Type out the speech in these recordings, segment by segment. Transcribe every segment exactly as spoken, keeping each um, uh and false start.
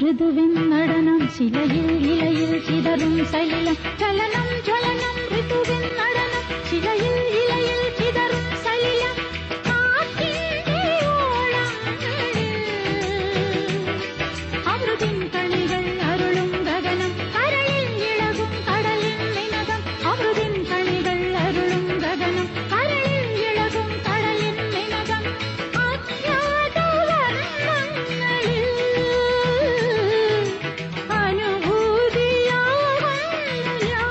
ഋതുവിൻ നടനം ശിലയിൽ ഇലയിൽ ചിതറും സലിലം ചലനം ജ്വലനം ഋതുവിൻ നടനം ശിലയിൽ ഇലയിൽ ചിതറും സലിലം കാറ്റിന്റെ ഓളങ്ങളിൽ അമൃതിൻ കണികൾ അരുളും ഗഗനം കരളിൽ ഇളകും കടലിൻ നിനകം അമൃതിൻ കണികൾ അരുളും ഗഗനം കരളിൽ ഇളകും കടലിൻ നിനകം അജ്ഞാത വർണ്ണങ്ങളിൽ അനുഭൂതിയാകുന്നു ഞാൻ.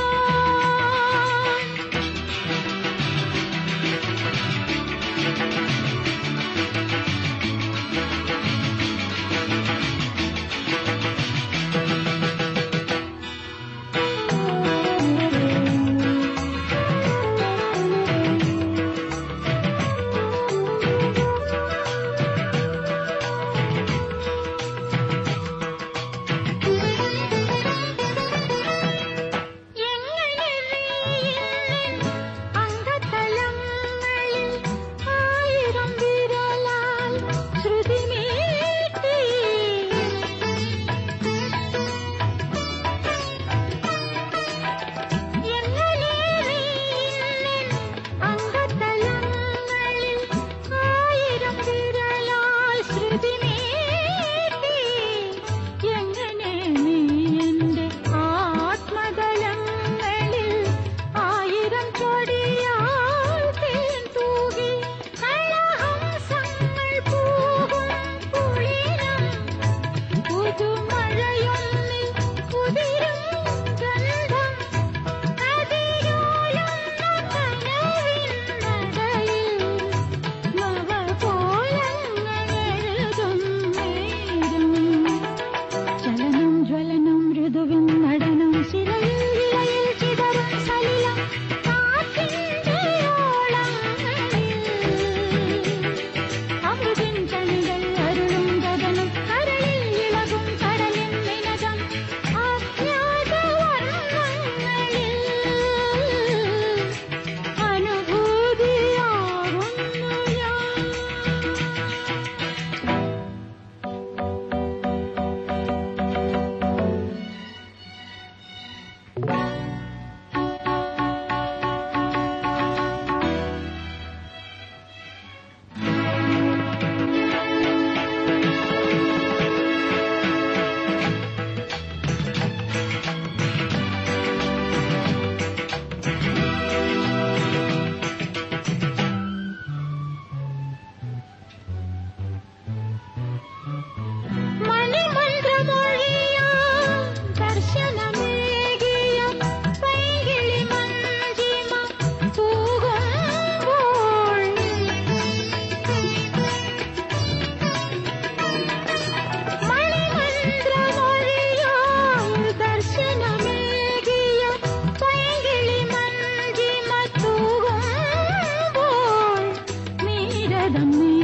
എങ്ങനെ നീയെന്നിൻ അംഗതലങ്ങളിൽ ആയിരം വിരലാൽ ശ്രുതി മീട്ടി എങ്ങനെ നീയെന്നിൻ അംഗതലങ്ങളിൽ ആയിരം വിരലാൽ ശ്രുതി മീട്ടി എങ്ങനെ നീ എന്റെ ആത്മതലങ്ങളിൽ ആയിരം ചൊടിയാൽ തേൻ തൂകി കളഹംസങ്ങൾ പൂകും കുളിരം പുതുമഴയൊന്നിൽ കുതിരും ഗന്ധം അതിരോലുന്ന കനവിൻ നടയിൽ നവകോലങ്ങൾ എഴുതും നേരം ചലനം ജ്വലനം ഋതുവിൻ നടനം ശിലയിൽ ഇലയിൽ ചിതറും സലിലം കാറ്റിന്റെ ഓളങ്ങളിൽ അമൃതിൻ കണികൾ അരുളും ഗഗനം കരളിൽ ഇളകും കടലിൻ നിനകം അജ്ഞാത വർണ്ണങ്ങളിൽ അനുഭൂതിയാകുന്നു ഞാൻ. മണിമന്ത്രമൊഴിയാം ദർശനമേകിയ പൈങ്കിളി മഞ്ജിമ തൂകുമ്പോൾ മണിമന്ത്രമൊഴിയാം ദർശനമേകിയ പൈങ്കിളി മഞ്ജിമ തൂകുമ്പോൾ നീരദം നീ